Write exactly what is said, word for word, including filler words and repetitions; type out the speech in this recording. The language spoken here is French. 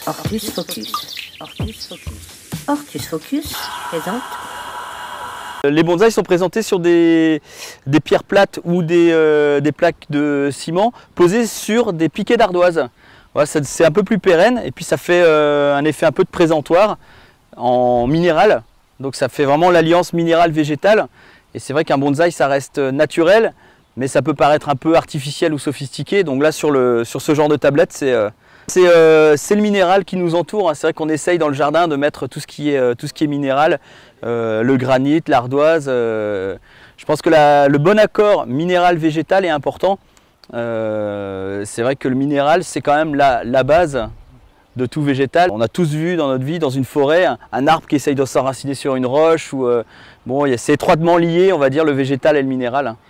Ortus Focus. Ortus Focus. Ortus Focus présente. Les bonsaïs sont présentés sur des, des pierres plates ou des, euh, des plaques de ciment posées sur des piquets d'ardoise. Voilà, c'est un peu plus pérenne et puis ça fait euh, un effet un peu de présentoir en minéral. Donc ça fait vraiment l'alliance minérale-végétale. Et c'est vrai qu'un bonsaï ça reste naturel, mais ça peut paraître un peu artificiel ou sophistiqué. Donc là sur, le, sur ce genre de tablette, c'est euh, euh, le minéral qui nous entoure. C'est vrai qu'on essaye dans le jardin de mettre tout ce qui est, euh, tout ce qui est minéral, euh, le granit, l'ardoise. Euh, je pense que la, le bon accord minéral-végétal est important. Euh, c'est vrai que le minéral c'est quand même la, la base de tout végétal. On a tous vu dans notre vie, dans une forêt, un, un arbre qui essaye de s'enraciner sur une roche. Ou, euh, bon, c'est étroitement lié, on va dire, le végétal et le minéral.